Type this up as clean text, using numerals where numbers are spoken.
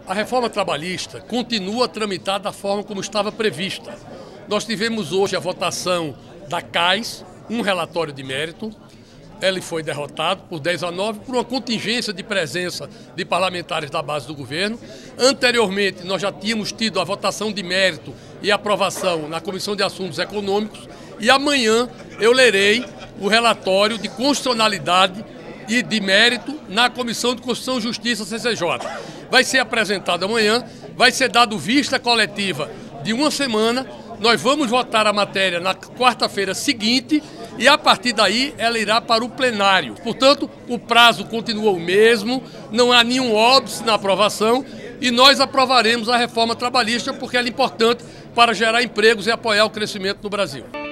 A reforma trabalhista continua tramitada da forma como estava prevista. Nós tivemos hoje a votação da CAIS, um relatório de mérito. Ele foi derrotado por 10-9 por uma contingência de presença de parlamentares da base do governo. Anteriormente, nós já tínhamos tido a votação de mérito e aprovação na Comissão de Assuntos Econômicos. E amanhã eu lerei o relatório de constitucionalidade e de mérito na Comissão de Constituição e Justiça, CCJ. Vai ser apresentado amanhã, vai ser dado vista coletiva de uma semana, nós vamos votar a matéria na quarta-feira seguinte e a partir daí ela irá para o plenário. Portanto, o prazo continua o mesmo, não há nenhum óbice na aprovação e nós aprovaremos a reforma trabalhista porque ela é importante para gerar empregos e apoiar o crescimento no Brasil.